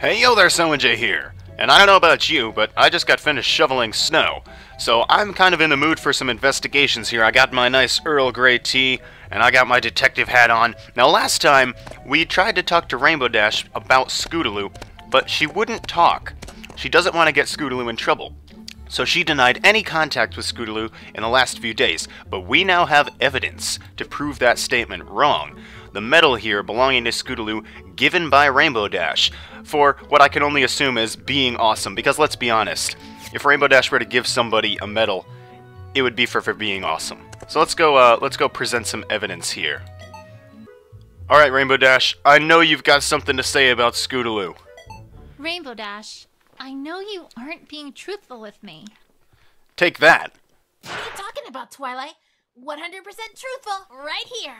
Hey yo there, Someone here. And I don't know about you, but I just got finished shoveling snow. So I'm kind of in the mood for some investigations here. I got my nice Earl Grey tea, and I got my detective hat on. Now last time, we tried to talk to Rainbow Dash about Scootaloo, but she wouldn't talk. She doesn't want to get Scootaloo in trouble. So she denied any contact with Scootaloo in the last few days, but we now have evidence to prove that statement wrong. The medal here belonging to Scootaloo given by Rainbow Dash for what I can only assume is being awesome, because let's be honest, if Rainbow Dash were to give somebody a medal, it would be for being awesome. So let's go present some evidence here. Alright, Rainbow Dash, I know you've got something to say about Scootaloo. Rainbow Dash, I know you aren't being truthful with me. Take that. What are you talking about, Twilight? 100% truthful, right here.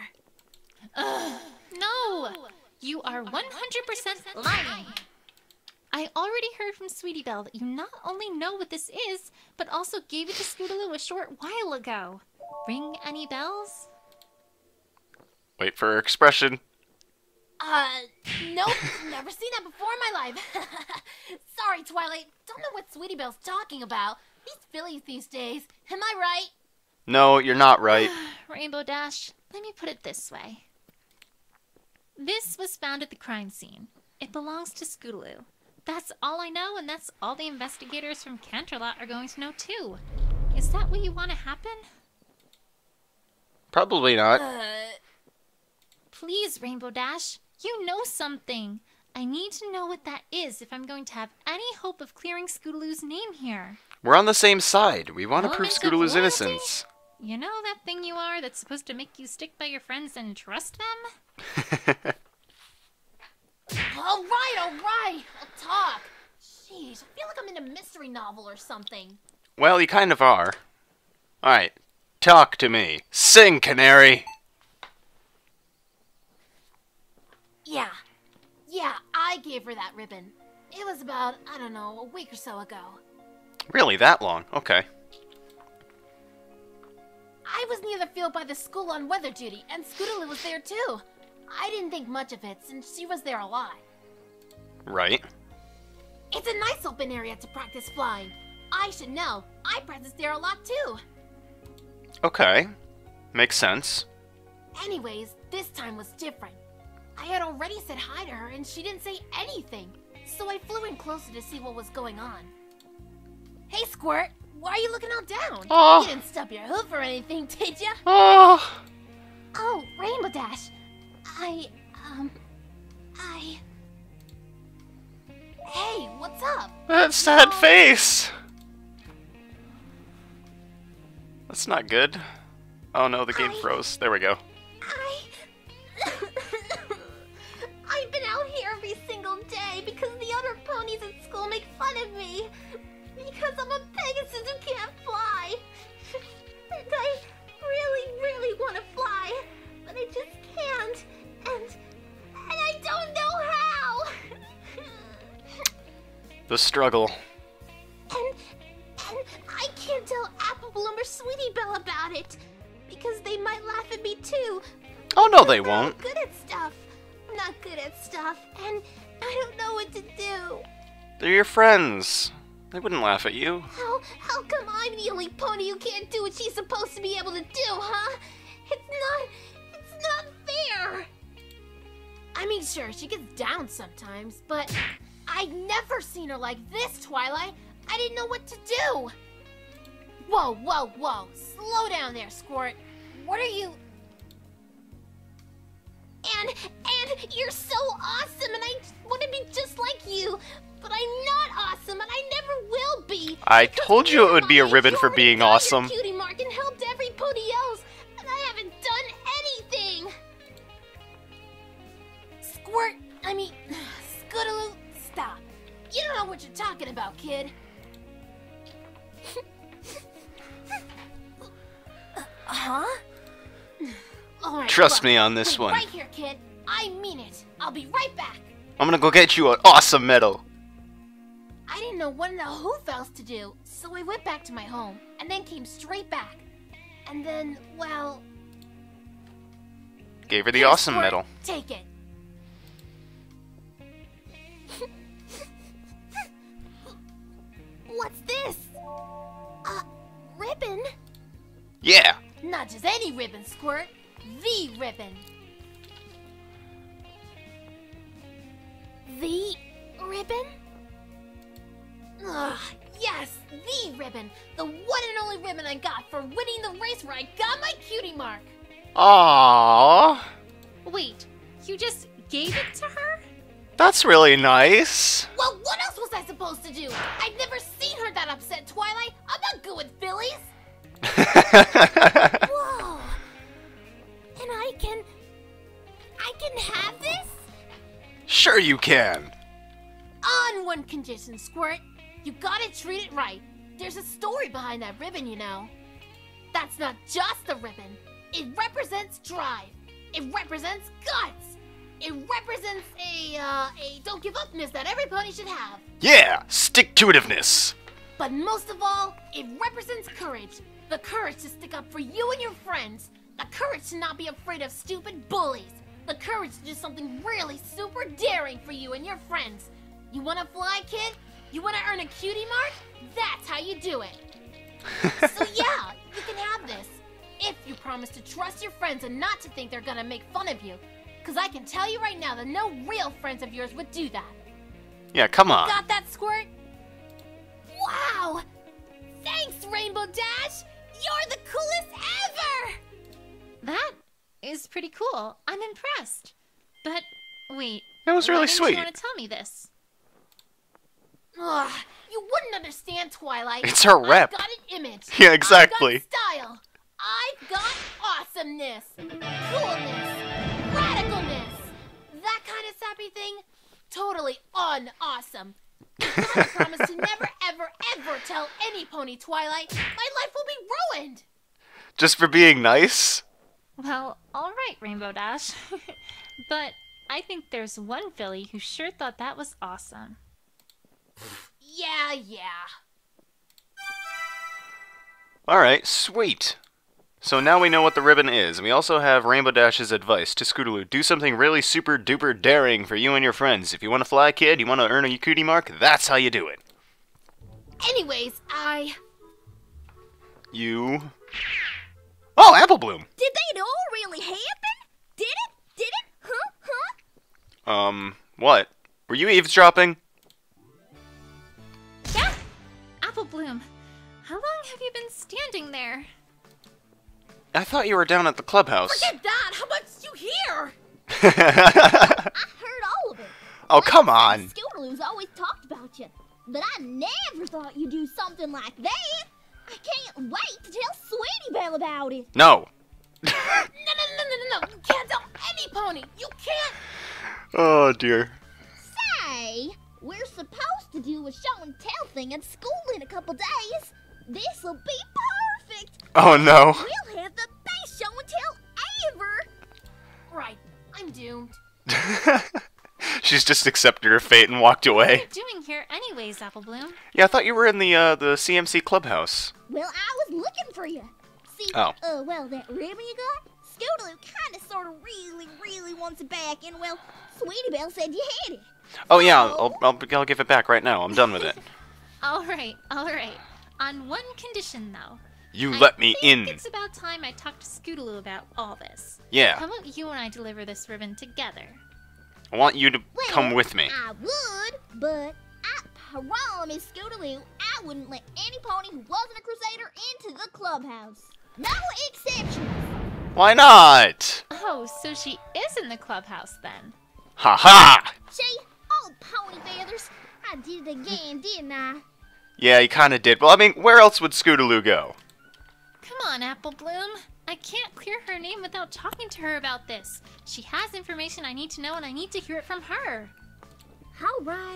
No! You are 100% lying. I already heard from Sweetie Belle that you not only know what this is, but also gave it to Scootaloo a short while ago. Ring any bells? Wait for her expression. Nope, never seen that before in my life. Sorry, Twilight, don't know what Sweetie Belle's talking about. These fillies these days, am I right? No, you're not right. Rainbow Dash, let me put it this way. This was found at the crime scene. It belongs to Scootaloo. That's all I know, and that's all the investigators from Canterlot are going to know too. Is that what you want to happen? Probably not. Please, Rainbow Dash, you know something. I need to know what that is if I'm going to have any hope of clearing Scootaloo's name here. We're on the same side. We want to prove Moment of Scootaloo's loyalty? innocence. You know that thing you are that's supposed to make you stick by your friends and trust them? All right, I'll talk. Jeez, I feel like I'm in a mystery novel or something. Well, you kind of are. Alright, talk to me. Sing, Canary! Yeah, I gave her that ribbon. It was about, I don't know, a week or so ago. Really, that long? Okay. I was near the field by the school on weather duty, and Scootaloo was there too. I didn't think much of it, since she was there a lot. Right. It's a nice open area to practice flying. I should know. I practiced there a lot too. Okay. Makes sense. Anyways, this time was different. I had already said hi to her, and she didn't say anything. So I flew in closer to see what was going on. Hey, Squirt! Why are you looking all down? Oh. You didn't stub your hoof or anything, did ya? Oh! Oh, Rainbow Dash. Hey, what's up? That sad face! That's not good. Oh no, the game froze. There we go. I've been out here every single day because the other ponies at school make fun of me. Because I'm a Pegasus who can't fly. And I really, really want to fly. But I just can't. And I don't know how. The struggle. And I can't tell Apple Bloom or Sweetie Belle about it. Because they might laugh at me too. Oh no, they I'm won't. not good at stuff. I'm not good at stuff. And I don't know what to do. They're your friends. They wouldn't laugh at you. How come I'm the only pony who can't do what she's supposed to be able to do, huh? It's not fair. I mean, sure, she gets down sometimes, but I've never seen her like this, Twilight. I didn't know what to do. Whoa. Slow down there, Squirt. What are you... And you're so awesome, and I want to be just like you. But I'm not awesome, and I never will be. I told you it would be a ribbon for being awesome. Cutie mark and helped every pony else, and I haven't done anything. Scootaloo, stop. You don't know what you're talking about, kid. Huh? All right, Trust look, me on this wait one. Right here, kid. I mean it. I'll be right back. I'm gonna go get you an awesome medal. I didn't know what in the hoof else to do, so I went back to my home, and then came straight back. And then, well... Gave her the Here, awesome Squirt, medal. Take it. ribbon, Squirt. The ribbon. The ribbon? Ugh, yes, the ribbon. The one and only ribbon I got for winning the race where I got my cutie mark. Aww. Wait, you just gave it to her? That's really nice. Well, what else was I supposed to do? I've never seen her that upset, Twilight. I'm not good with fillies. Whoa. And I can have this? Sure you can. On one condition, Squirt. You gotta treat it right. There's a story behind that ribbon, you know. That's not just a ribbon. It represents drive. It represents guts. It represents a don't give upness that every pony should have. Yeah, stick-to-itiveness. But most of all, it represents courage. The courage to stick up for you and your friends. The courage to not be afraid of stupid bullies. The courage to do something really super daring for you and your friends. You wanna fly, kid? You wanna earn a cutie mark? That's how you do it. So yeah, you can have this. If you promise to trust your friends and not to think they're gonna make fun of you. Cause I can tell you right now that no real friends of yours would do that. Yeah, come on. Got that, Squirt? Wow! Thanks, Rainbow Dash! You're the coolest ever! That is pretty cool. I'm impressed. But wait, That was really why didn't sweet. you want to tell me this? Ugh, you wouldn't understand, Twilight. It's her rep. I've got an image. Yeah, exactly. I've got style. I've got awesomeness. Coolness. Radicalness. That kind of sappy thing? Totally unawesome. You gotta promise to never, ever, ever tell any pony, Twilight. My life will be ruined. Just for being nice? Well, alright, Rainbow Dash. But I think there's one filly who sure thought that was awesome. Yeah. Alright, sweet. So now we know what the ribbon is, and we also have Rainbow Dash's advice to Scootaloo. Do something really super duper daring for you and your friends. If you want to fly, kid, you want to earn a cutie mark, that's how you do it. Anyways, You... Oh, Apple Bloom! Did they all really happen? Did it? What? Were you eavesdropping? Yeah! Apple Bloom, how long have you been standing there? I thought you were down at the clubhouse. Forget that! How much did you hear? I heard all of it. Oh, come on. Scootaloo's always talked about you, but I never thought you'd do something like that. I can't wait to tell Sweetie Belle about it. No. No. You can't tell any pony. You can't. Oh, dear. Say, we're supposed to do a show and tell thing at school in a couple days. This'll be perfect. Oh, no. We'll have the best show and tell ever. Right. I'm doomed. She's just accepted her fate and walked What are away. you doing here anyways, Apple Bloom? Yeah, I thought you were in the CMC clubhouse. Well, I was looking for you. See, Oh. well, that ribbon you got, Scootaloo kinda sorta really wants it back, and well, Sweetie Belle said you had it. Oh, yeah, I'll give it back right now. I'm done with it. Alright. On one condition, though. You let me I think in. it's about time I talked to Scootaloo about all this. How Yeah, about you and I deliver this ribbon together? I want you to Well, come with me. I would, but I promise Scootaloo I wouldn't let any pony who wasn't a Crusader into the clubhouse. No exceptions. Why not? Oh, so she is in the clubhouse then. Ha ha! See, oh pony feathers, I did it again, didn't I? Yeah, you kinda did. Well, I mean, where else would Scootaloo go? Come on, Apple Bloom. I can't clear her name without talking to her about this. She has information I need to know, and I need to hear it from her. All right.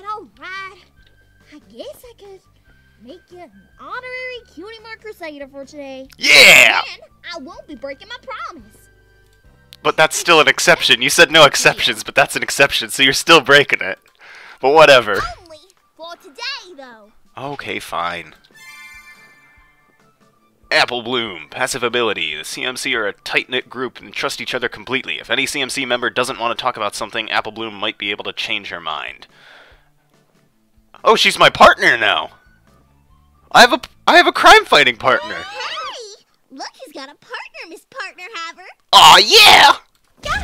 I guess I could make you an honorary Cutie Mark Crusader for today. Yeah! And I won't be breaking my promise. But that's still an exception. You said no exceptions, but that's an exception, so you're still breaking it. But whatever. Only for today, though. Okay, fine. Apple Bloom, passive ability. The CMC are a tight-knit group and trust each other completely. If any CMC member doesn't want to talk about something, Apple Bloom might be able to change her mind. Oh, she's my partner now! I have a crime-fighting partner! Hey! Look who's got a partner, Miss Partner Haver. Aw, yeah!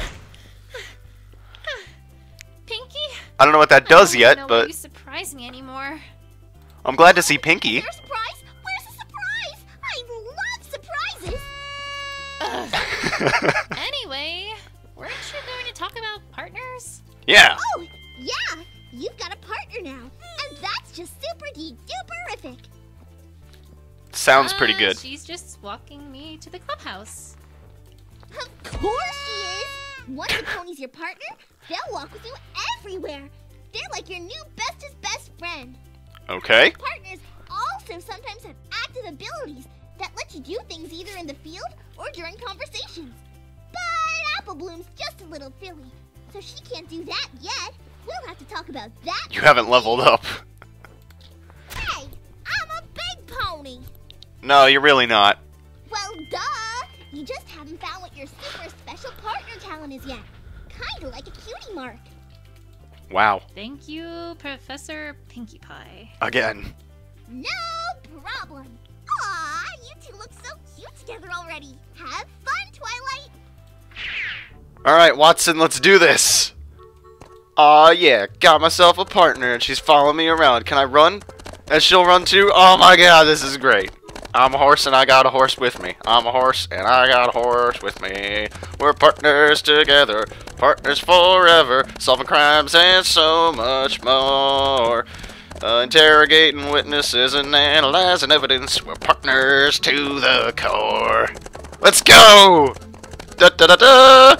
Pinky? I don't know what that does I yet, don't know why but you surprise me anymore. I'm glad to see Pinky. Is there a surprise? Where's the surprise? I love surprises. Anyway, weren't you going to talk about partners? Yeah. Oh, yeah. You've got a partner now. And that's just super-duper-ific. Sounds pretty good. She's just walking me to the clubhouse. Of course she is. Once a pony's your partner, they'll walk with you everywhere. They're like your new bestest best friend. Okay. Partners also sometimes have active abilities that let you do things either in the field or during conversations. But Apple Bloom's just a little filly, so she can't do that yet. We'll have to talk about that. You haven't leveled up. Hey, I'm a big pony. No, you're really not. Well, duh. You just haven't found what your super special partner talent is yet. Kinda like a cutie mark. Wow. Thank you, Professor Pinkie Pie. Again. No problem. Aw, you two look so cute together already. Have fun, Twilight. Alright, Watson, let's do this. Aw, yeah. Got myself a partner and she's following me around. Can I run? And she'll run too? Oh my god, this is great. I'm a horse and I got a horse with me. I'm a horse and I got a horse with me. We're partners together, partners forever, solving crimes and so much more. Interrogating witnesses and analyzing evidence. We're partners to the core. Let's go! Da da da da!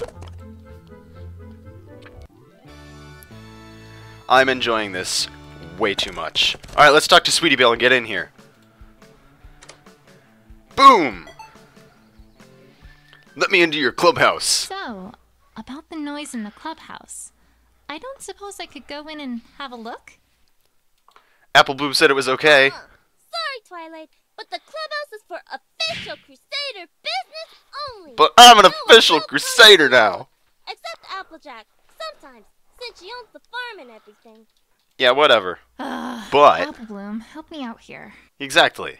I'm enjoying this way too much. Alright, let's talk to Sweetie Belle and get in here. Boom! Let me into your clubhouse. So, about the noise in the clubhouse. I don't suppose I could go in and have a look? Apple Bloom said it was okay. Sorry, Twilight, but the clubhouse is for official Crusader business only. But I'm an No official pony Crusader allowed. now. Except Applejack, sometimes, since she owns the farm and everything. Yeah, whatever. But But, Apple Bloom, help me out here. exactly.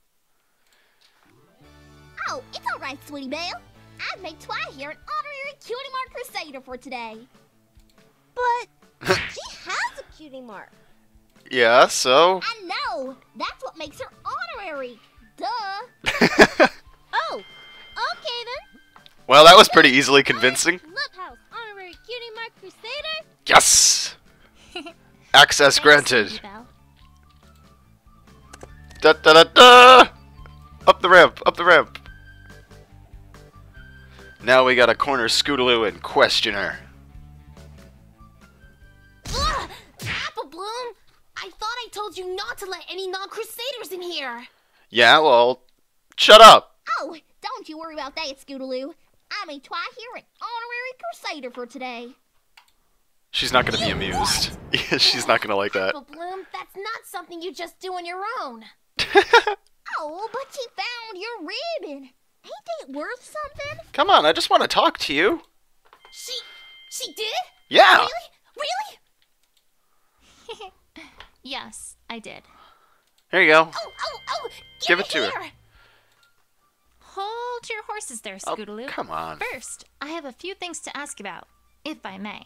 Oh, it's alright, Sweetie Belle. I've made Twi here an honorary Cutie Mark Crusader for today. But she has a cutie mark. Yeah, so... I know! That's what makes her honorary. Duh! Oh, okay then. Well, that was pretty easily convincing. Clubhouse honorary cutie mark Crusader. Yes! Access Thanks, granted. Sweetie Belle. Da da da da! Up the ramp, up the ramp. Now we gotta corner Scootaloo and question her. Ugh! Apple Bloom, I thought I told you not to let any non-Crusaders in here. Yeah, well, shut up. Oh, don't you worry about that, Scootaloo. I made Twi here an honorary Crusader for today. She's not gonna be amused. She's not gonna like that. Apple Bloom, that's not something you just do on your own. Oh, but she found your ribbon. Ain't it worth something? Come on, I just want to talk to you. She did? Yeah. Really? Really? Yes, I did. Here you go. Oh! Give it to her. here. Hold your horses there, Oh, Scootaloo. come on. First, I have a few things to ask about, if I may.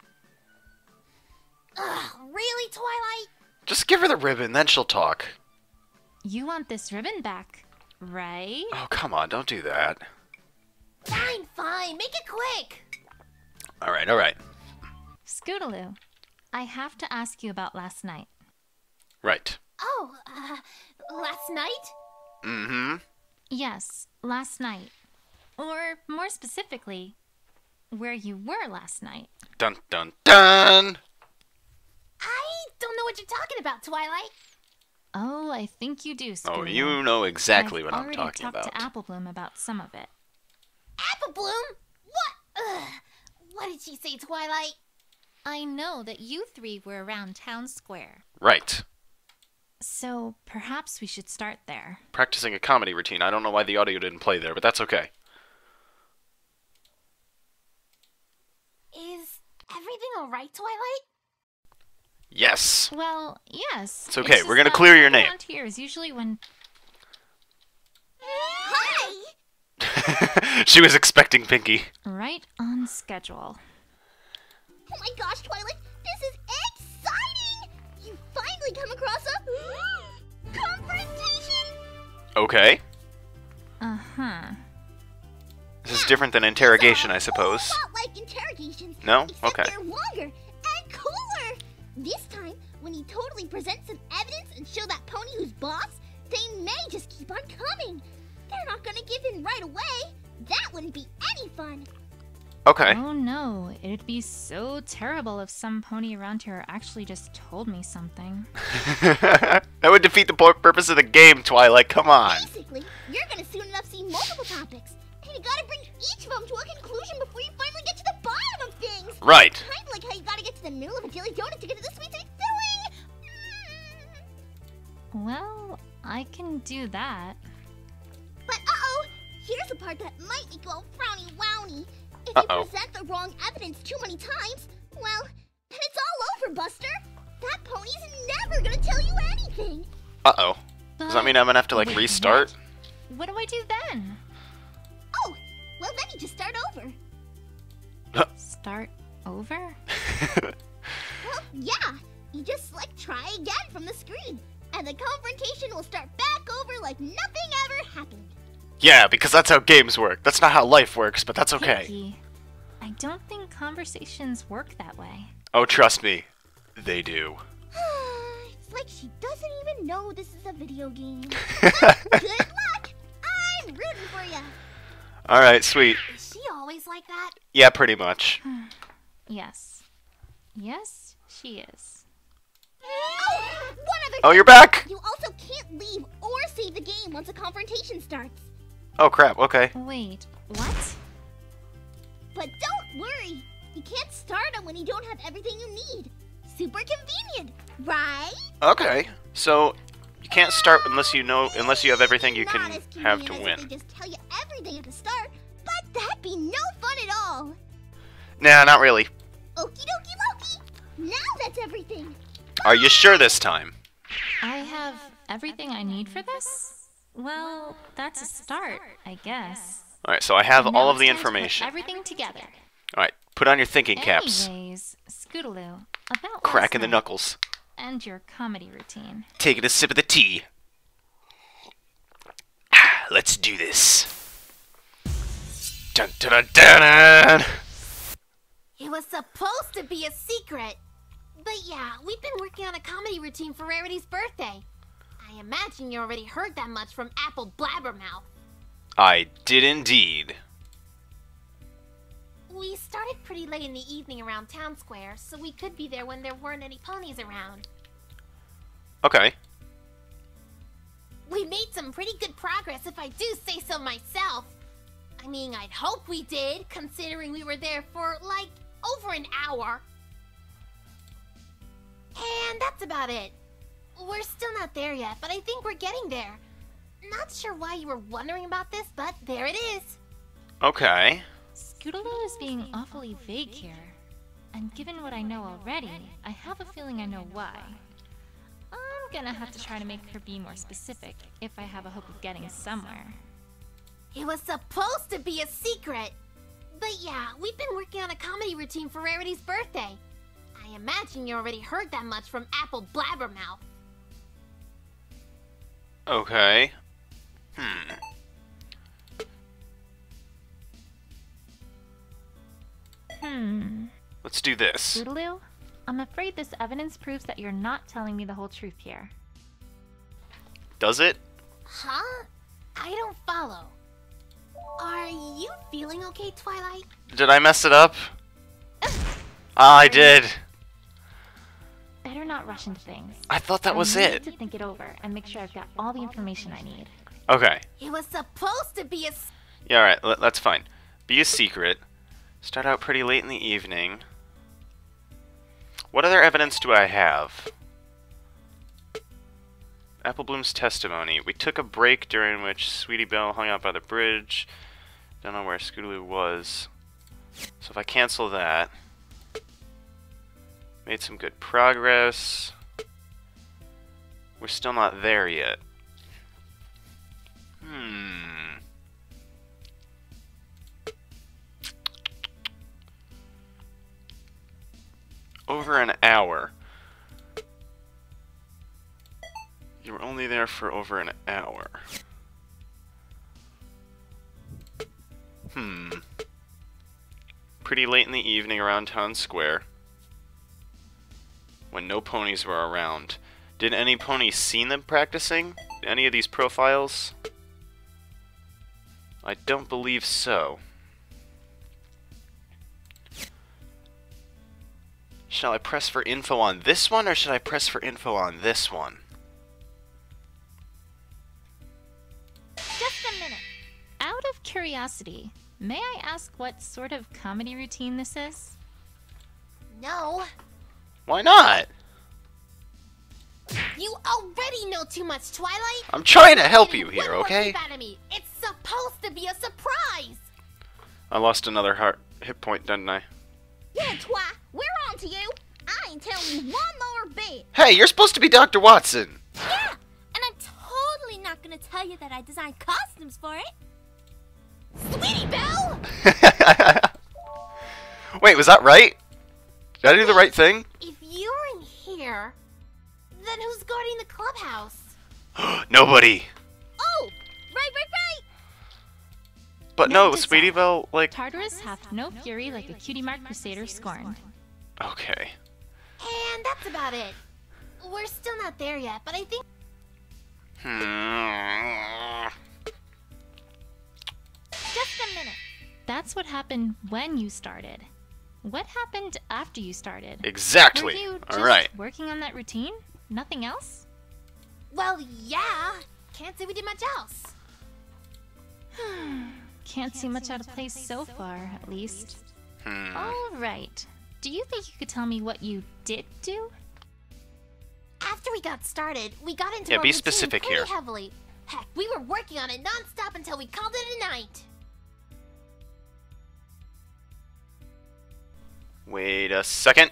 Ugh, really, Twilight? Just give her the ribbon, then she'll talk. You want this ribbon back, right? Oh, come on, don't do that. Fine, make it quick. Alright, alright. Scootaloo, I have to ask you about last night. Right. Oh, last night? Mm-hmm. Yes, last night. Or, more specifically, where you were last night. Dun dun dun! I don't know what you're talking about, Twilight. Oh, I think you do, Scootaloo. Oh, you know exactly I've what I'm already talking talked about. to Apple Bloom about some of it. Apple Bloom? What? Ugh. What did she say, Twilight? I know that you three were around town square. Right. So, perhaps we should start there. Practicing a comedy routine. I don't know why the audio didn't play there, but that's okay. Is everything alright, Twilight? Yes. Well, yes. It's okay, just we're gonna that clear your name. around here is usually when... Hi! She was expecting Pinky. Right on schedule. Oh my gosh, Twilight, this is exciting! You finally come across a confrontation! Okay. Uh-huh. This is different than interrogation, I suppose. It's a whole lot like interrogations. No? Except Okay. they're longer and cooler. This time, when you totally present some evidence and show that pony who's boss, they may just keep on coming. They're not gonna give in right away. That wouldn't be any fun. Okay. Oh no, it'd be so terrible if some pony around here actually just told me something. That would defeat the purpose of the game, Twilight. Come on. Basically, you're gonna soon enough see multiple topics. And you gotta bring each of them to a conclusion before you finally get to the bottom of things. Right. Kind of like how you gotta get to the middle of a jelly donut to get to the sweet sweet filling. Well, I can do that. But uh-oh, here's the part that might make you all frowny wowny. If Uh-oh. you present the wrong evidence too many times, well, then it's all over, Buster. That pony's never gonna tell you anything. Uh-oh. Does that mean I'm gonna have to, like, Wait, restart? What do I do then? Oh, well then you just start over. Start over? Well, yeah, you just select try again from the screen, and the confrontation will start back over like nothing ever happened. Yeah, because that's how games work. That's not how life works, but that's okay. Pinky, I don't think conversations work that way. Oh, trust me. They do. It's like she doesn't even know this is a video game. Good luck! I'm rooting for you. Alright, sweet. Is she always like that? Yeah, pretty much. Yes. Yes, she is. Oh, one other Oh, thing. you're back! You also can't leave or save the game once a confrontation starts. Oh, crap, okay. Wait, what? But don't worry, you can't start them when you don't have everything you need. Super convenient, right? Okay. So, you can't start unless you have everything you Not can as have to convenient as if win. They just tell you everything at the start, but that'd be no fun at all. Nah, not really. Okie dokie Loki. Now that's everything. Are you sure this time? I have everything I need for this? Well, that's a start, I guess. Alright, so I have Now all of it's the time to put information. everything together. Alright, put on your thinking caps. Anyways, Scootaloo, about Cracking the last night knuckles. and your comedy routine. Taking a sip of the tea. Let's do this. Dun dun dun dun dun! It was supposed to be a secret. But yeah, we've been working on a comedy routine for Rarity's birthday. I imagine you already heard that much from Apple Blabbermouth. I did indeed. We started pretty late in the evening around Town Square, so we could be there when there weren't any ponies around. Okay. We made some pretty good progress, if I do say so myself. I mean, I'd hope we did, considering we were there for, like, over an hour. And that's about it. We're still not there yet, but I think we're getting there. Not sure why you were wondering about this, but there it is. Okay. Scootaloo is being awfully vague here. And given what I know already, I have a feeling I know why. I'm gonna have to try to make her be more specific if I have a hope of getting somewhere. It was supposed to be a secret. But yeah, we've been working on a comedy routine for Rarity's birthday. I imagine you already heard that much from Apple Blabbermouth. Okay. Let's do this. Scootaloo, I'm afraid this evidence proves that you're not telling me the whole truth here. Does it? Huh? I don't follow. Are you feeling okay, Twilight? Did I mess it up? I did. Better not rush into things. I thought that was I need it. to think it over and make sure I've got all the information I need. Okay. It was supposed to be a... Yeah, alright, that's fine. Be a secret. Start out pretty late in the evening. What other evidence do I have? Apple Bloom's testimony. We took a break during which Sweetie Belle hung out by the bridge. Don't know where Scootaloo was. So if I cancel that... Made some good progress. We're still not there yet. Over an hour. You were only there for over an hour. Pretty late in the evening around town square. When no ponies were around. Did any ponies see them practicing? Any of these profiles? I don't believe so. Shall I press for info on this one, or should I press for info on this one? Just a minute. Out of curiosity, may I ask what sort of comedy routine this is? No. Why not? You already know too much, Twilight. I'm trying to help you One here, more okay? peep out of me. It's supposed to be a surprise. I lost another hit point, didn't I? Yeah, Twi, we're on to you. I ain't telling you one more bit. Hey, you're supposed to be Dr. Watson! Yeah, and I'm totally not gonna tell you that I designed costumes for it. Sweetie Belle! Wait, was that right? Did I do the right thing? If you're in here, then who's guarding the clubhouse? Nobody! Oh, right. But No, no, it's Sweetie not. Belle, like... Tartarus hath no fury like a cutie mark crusader scorned. Okay. And that's about it. We're still not there yet, but I think... Just a minute. That's what happened when you started. What happened after you started? Exactly! Were you just Alright. working on that routine? Nothing else? Well, yeah. Can't say we did much else. Can't see much out of place so far, at least. Hmm. All right. Do you think you could tell me what you did do? After we got started, we got into Yeah, our be routine specific pretty here. heavily. Heck, we were working on it non-stop until we called it a night. Wait a second.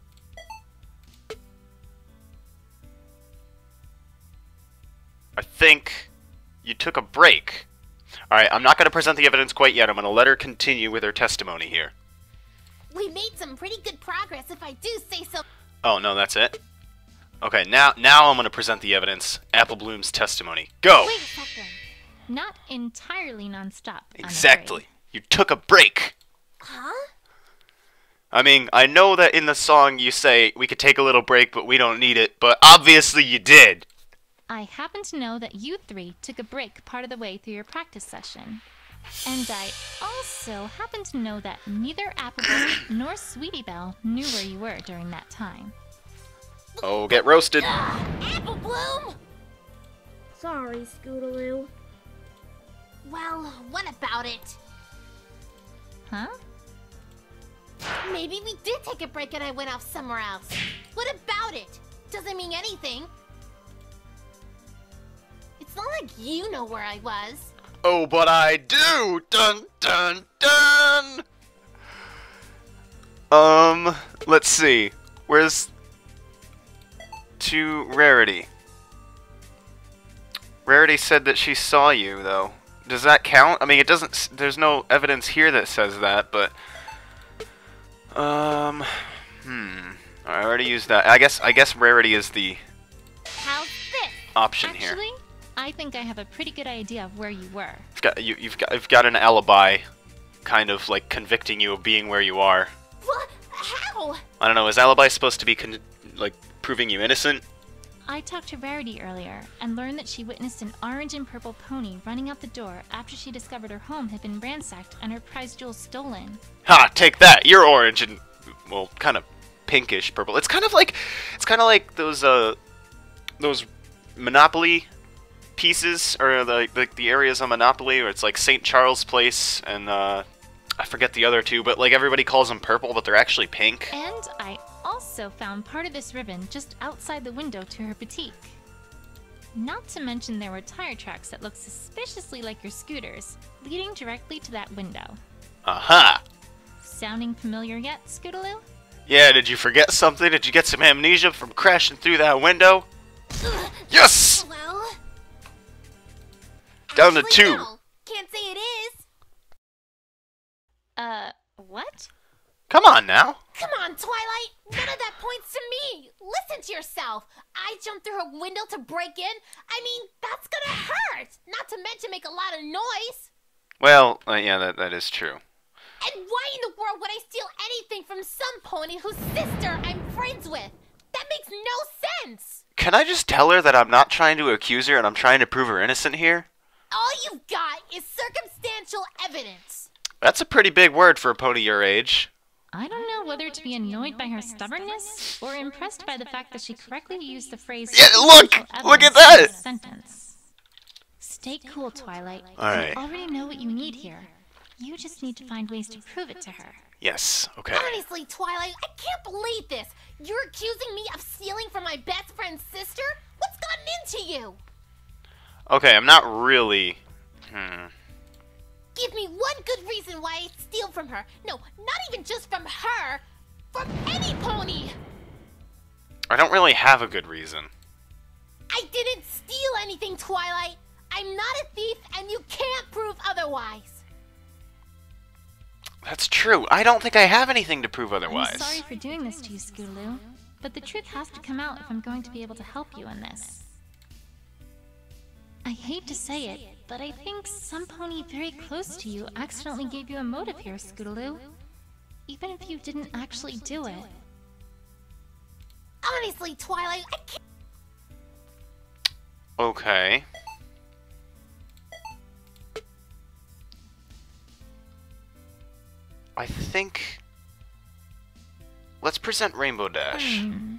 I think you took a break. Alright, I'm not going to present the evidence quite yet. I'm going to let her continue with her testimony here. We made some pretty good progress, if I do say so. Oh, no, that's it? Okay, now I'm going to present the evidence. Apple Bloom's testimony. Go! Wait a second. Not entirely nonstop. I'm Exactly. afraid. You took a break. Huh? I mean, I know that in the song you say we could take a little break, but we don't need it, but obviously you did. I happen to know that you three took a break part of the way through your practice session. And I also happen to know that neither Applebloom nor Sweetie Belle knew where you were during that time. Oh, get roasted. Apple Bloom! Sorry, Scootaloo. Well, what about it? Huh? Maybe we did take a break and I went off somewhere else. What about it? Doesn't mean anything. It's not like you know where I was. Oh, but I do! Dun, dun, dun! Let's see. Where's... to Rarity? Rarity said that she saw you, though. Does that count? I mean, it doesn't... there's no evidence here that says that, but... I already used that. I guess Rarity is the How's this? option here. Actually, I think I have a pretty good idea of where you were. You've got an alibi, kind of like convicting you of being where you are. What? How? I don't know. Is alibi supposed to be like proving you innocent? I talked to Rarity earlier and learned that she witnessed an orange and purple pony running out the door after she discovered her home had been ransacked and her prized jewels stolen. Ha! Take that. You're orange and well, kind of pinkish purple. It's kind of like those Monopoly pieces, or the areas on Monopoly, where it's like St. Charles Place and I forget the other two, but like everybody calls them purple, but they're actually pink. And I also found part of this ribbon just outside the window to her boutique. Not to mention there were tire tracks that looked suspiciously like your scooters, leading directly to that window. Aha! Sounding familiar yet, Scootaloo? Yeah, did you forget something? Did you get some amnesia from crashing through that window? Yes! Well... Down to actually, 2. no. Can't say it is. What? Come on now. Come on, Twilight! None of that points to me! Listen to yourself! I jumped through her window to break in? I mean, that's gonna hurt! Not to mention make a lot of noise! Well, yeah, that is true. And why in the world would I steal anything from some pony whose sister I'm friends with? That makes no sense! Can I just tell her that I'm not trying to accuse her and I'm trying to prove her innocent here? All you've got is circumstantial evidence! That's a pretty big word for a pony your age. I don't know whether to be annoyed by her stubbornness or impressed by the fact that she correctly used the phrase. Yeah, look at evidence that! in this sentence. Stay cool, Twilight. Alright. You already know what you need here. You just need to find ways to prove it to her. Yes, okay. Honestly, Twilight, I can't believe this! You're accusing me of stealing from my best friend's sister? What's gotten into you? Okay, I'm not really... Give me one good reason why I steal from her. No, not even just from her. From any pony! I don't really have a good reason. I didn't steal anything, Twilight. I'm not a thief, and you can't prove otherwise. That's true. I don't think I have anything to prove otherwise. I'm sorry for doing this to you, Scootaloo, but the truth has to come out if I'm going to be able to help you in this. I hate to say it, but I think some pony very close to you accidentally gave you a motive here, Scootaloo. Even if you didn't actually do it. Honestly, Twilight, I can't. Okay. I think... Let's present Rainbow Dash.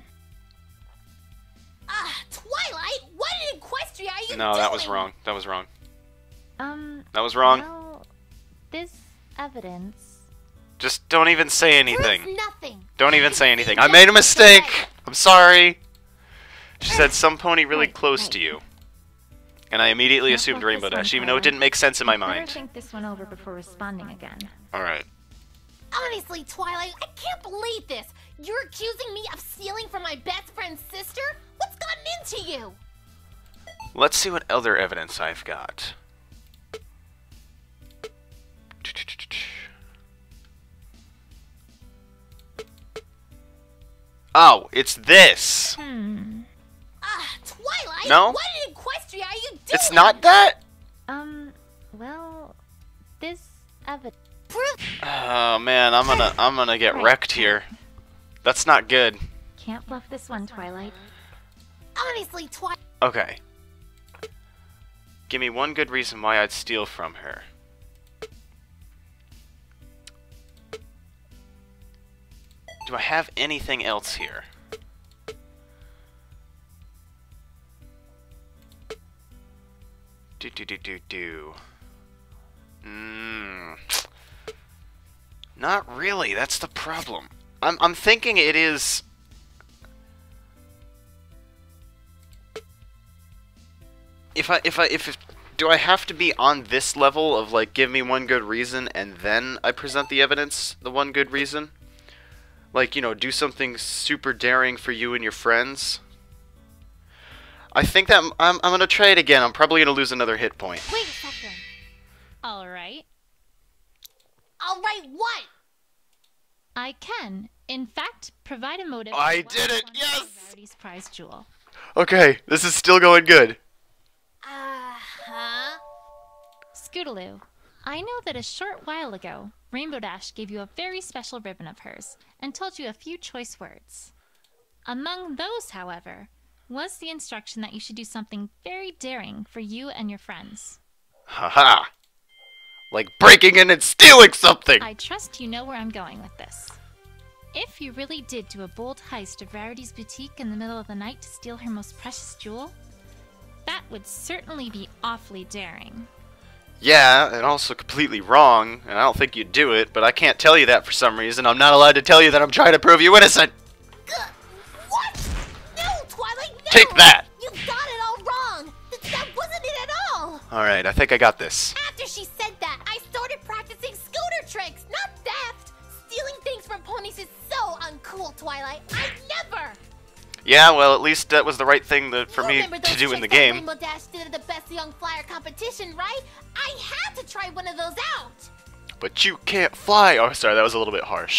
Twilight, what in Equestria are you doing? No, that was wrong. That was wrong. That was Well, wrong. this evidence... Just don't even say anything. Proves nothing. Don't even say anything. I made a mistake! I'm sorry! She said some pony really close to you. And I immediately Can't assumed let Rainbow this one Dash, even though it fly. didn't make sense in my Better mind. think this one over before responding again. Alright. Honestly, Twilight, I can't believe this. You're accusing me of stealing from my best friend's sister? What's gotten into you? Let's see what other evidence I've got. Oh, it's this! Twilight? No? What in Equestria are you doing? It's not that? Well, this evidence... Prove. Oh man, I'm gonna get wrecked here. That's not good. Can't bluff this one, Twilight. Honestly, Twilight. Okay. Give me one good reason why I'd steal from her. Do I have anything else here? Do. Not really, that's the problem. I'm thinking it is... Do I have to be on this level of, like, give me one good reason and then I present the evidence, the one good reason? Like, you know, do something super daring for you and your friends? I think that I'm gonna try it again. I'm probably gonna lose another hit point. Wait a second. Alright. Alright, what? I can, in fact, provide a motive... I for did why it! want Yes! Rarity's prize jewel. Okay, this is still going good. Scootaloo, I know that a short while ago, Rainbow Dash gave you a very special ribbon of hers and told you a few choice words. Among those, however, was the instruction that you should do something very daring for you and your friends. Haha! Like breaking in and stealing something! I trust you know where I'm going with this. If you really did do a bold heist of Rarity's boutique in the middle of the night to steal her most precious jewel, that would certainly be awfully daring. Yeah, and also completely wrong, and I don't think you'd do it, but I can't tell you that for some reason. I'm not allowed to tell you that I'm trying to prove you innocent! What? No, Twilight, no! Take that! You got it all wrong! That wasn't it at all! Alright, I think I got this. After she said that, I started practicing scooter tricks, not theft! Stealing things from ponies is so uncool, Twilight. I'd never! Yeah, well, at least that was the right thing for You me remember to those do in the tricks that game. Rainbow Dash did at the Best Young Flyer competition, right? I had to try one of those out! But you can't fly! Oh, sorry, that was a little bit harsh.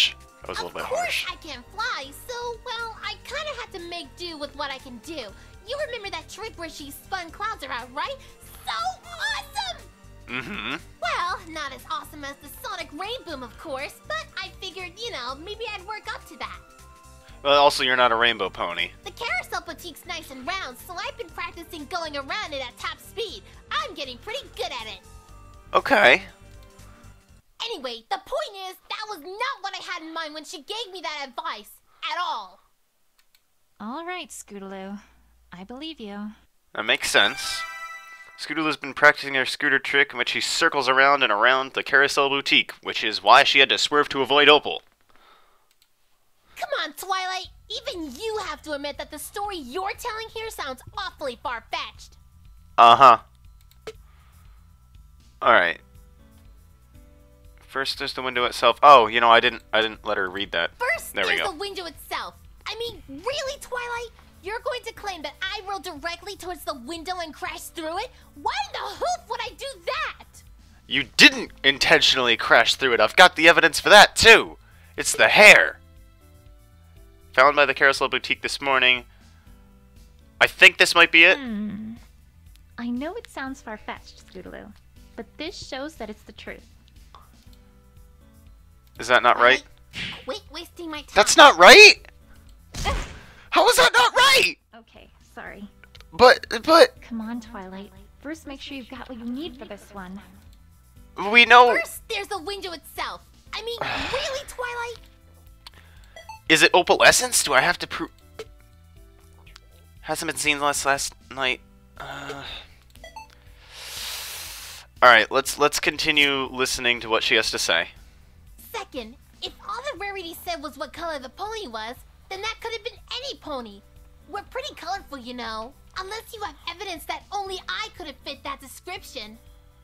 That was a little bit Of course harsh. I can't fly, so, well, I kind of had to make do with what I can do. You remember that trick where she spun clouds around, right? So awesome! Mm-hmm. Well, not as awesome as the Sonic Rain Boom, of course, but I figured, you know, maybe I'd work up to that. Well, also, you're not a rainbow pony. The carousel boutique's nice and round, so I've been practicing going around it at top speed. I'm getting pretty good at it. Okay. Anyway, the point is, that was not what I had in mind when she gave me that advice. At all. All right, Scootaloo. I believe you. That makes sense. Scootaloo's been practicing her scooter trick in which she circles around and around the Carousel Boutique, which is why she had to swerve to avoid Opal. Come on, Twilight. Even you have to admit that the story you're telling here sounds awfully far-fetched. Uh-huh. Alright. First there's the window itself. Oh, you know, I didn't let her read that. First, There we there's go. the window itself. I mean, really, Twilight? You're going to claim that I rolled directly towards the window and crashed through it? Why in the hoof would I do that? You didn't intentionally crash through it. I've got the evidence for that, too. It's the hair. Found by the Carousel Boutique this morning. I think this might be it. I know it sounds far-fetched, Scootaloo, but this shows that it's the truth. Is that not right? Quit wasting my time. That's not right? How is that not right? Okay, sorry. But, Come on, Twilight. First, make sure you've got what you need for this one. we know... First, there's the window itself. I mean, really, Twilight? Is it opalescence? Do I have to prove... Hasn't been seen last night. Alright, let's continue listening to what she has to say. Second, if all that Rarity said was what color the pony was, then that could have been any pony. We're pretty colorful, you know. Unless you have evidence that only I could have fit that description.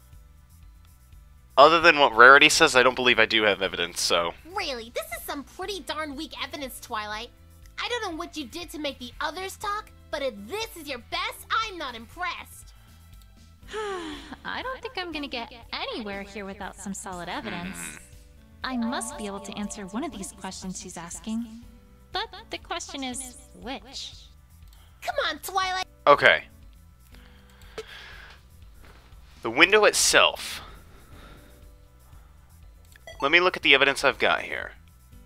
Other than what Rarity says, I don't believe I do have evidence, so... Really, this is some pretty darn weak evidence, Twilight. I don't know what you did to make the others talk, but if this is your best, I'm not impressed. I don't think I'm gonna get anywhere here without some solid evidence. I must be able to answer one of these questions she's asking. But the question is, which? Come on, Twilight. Okay. The window itself. Let me look at the evidence I've got here.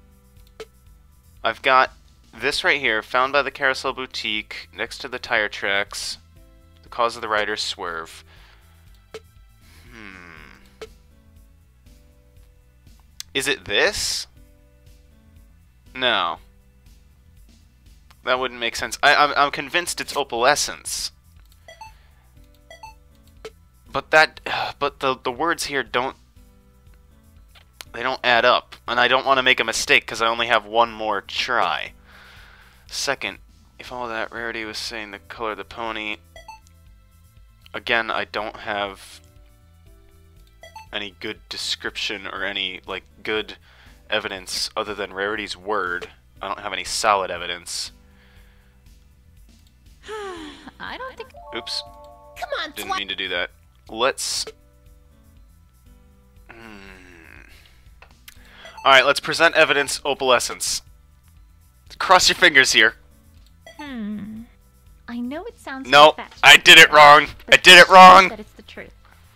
I've got this right here, found by the Carousel Boutique, next to the tire tracks. The cause of the rider's swerve. Is it this? No. That wouldn't make sense. I'm convinced it's opalescence. But the words here don't add up, and I don't want to make a mistake because I only have one more try. Second, if all that Rarity was saying the color of the pony, again, I don't have any good description or any like good evidence other than Rarity's word. I don't have any solid evidence. I don't think... Oops, Come on, didn't Twilight. mean to do that. Let's... Alright, let's present evidence opalescence. Cross your fingers here. I know it sounds No, far-fetched, I did it wrong. but I did it this wrong. shows that it's the truth.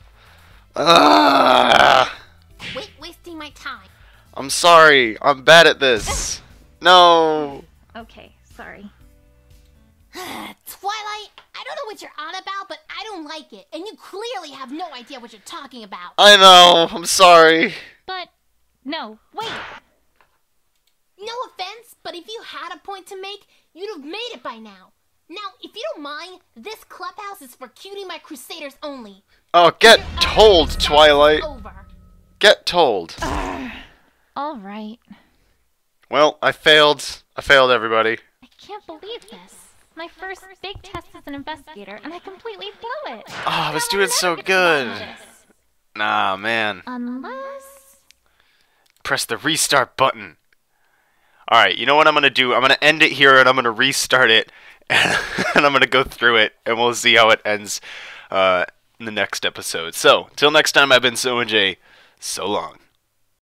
Quit wasting my time. I'm sorry. I'm bad at this. No. Okay, sorry. Twilight, I don't know what you're on about, but I don't like it. And you clearly have no idea what you're talking about. I know. I'm sorry. But, no, wait! No offense, but if you had a point to make, you'd have made it by now. Now, if you don't mind, this clubhouse is for Cutie My Crusaders only. Oh, get Your told, hour is Twilight. over. Get told. Alright. Well, I failed. I failed everybody. I can't believe this. My first big test as an investigator, and I completely blew it. Oh, I was Now I'll doing never so get to finish good. this. Nah, man. Unless... Press the restart button. Alright, you know what I'm going to do? I'm going to end it here and I'm going to restart it. And I'm going to go through it and we'll see how it ends in the next episode. So, till next time, I've been Soa J. So long.